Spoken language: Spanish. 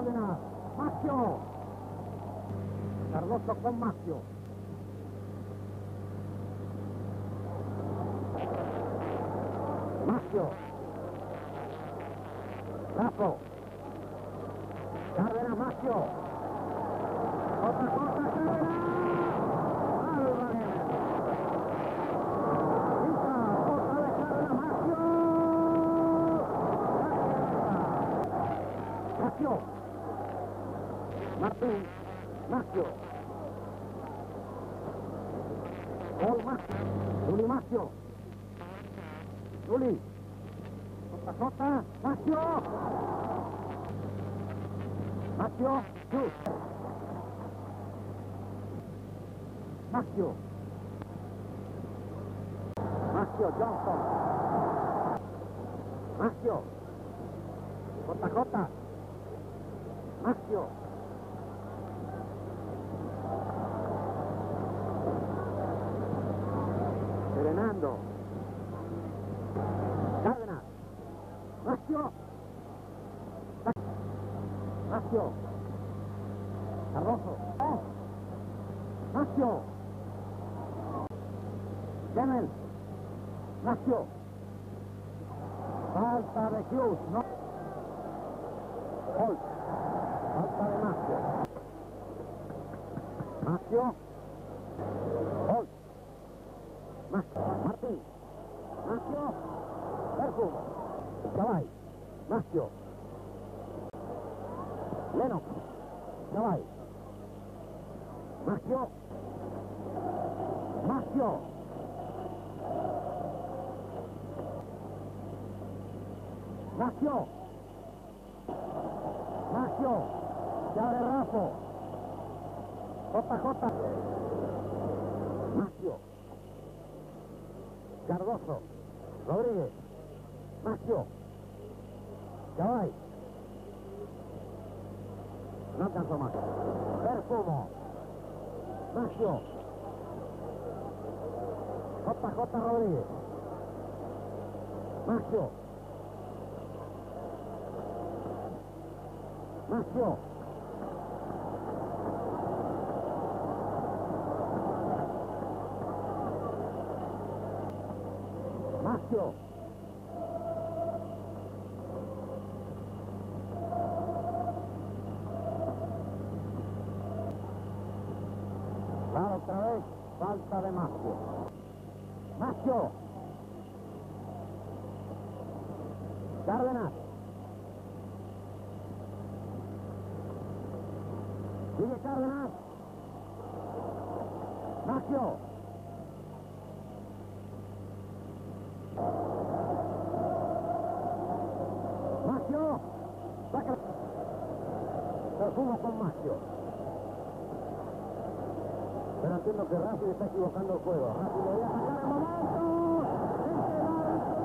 Cárdenas. Maggio. Cardoso con Maggio. Maggio. Raffo. Cárdenas, Maggio. Otra cosa, Cárdenas. Álvarez. Quita, otra de Cárdenas, Maggio. Maggio. Martín. Maggio. Gol Maggio. Juli Maggio. Juli. Jota. Maggio. Maggio. Giù. Maggio. Maggio. Johnson. Maggio. Jota. Maggio. Serenando. Cárdenas. Maggio. Maggio. Cardoso. Maggio. Kennel. Maggio. Falta de Hughes, no. Holt. Falta de Maggio. Maggio. Holt. Martín. Maggio. Perfumo. Cavai. Maggio. Lennox. Cavai. Maggio. Maggio. Maggio. Maggio. Se abre Raffo. JJ. Maggio. Cardoso. Rodríguez. Maggio. Cavai. No alcanzó más. Perfumo. Maggio. JJ Rodríguez. Maggio. Maggio. Maggio. Va otra vez, falta de Maggio. Maggio. Cárdenas. Sigue Cárdenas. Maggio. Maggio. Saca. Perfumo con Maggio. Pero entiendo que Rafi está equivocando el juego. Rafi le voy a sacar el momento.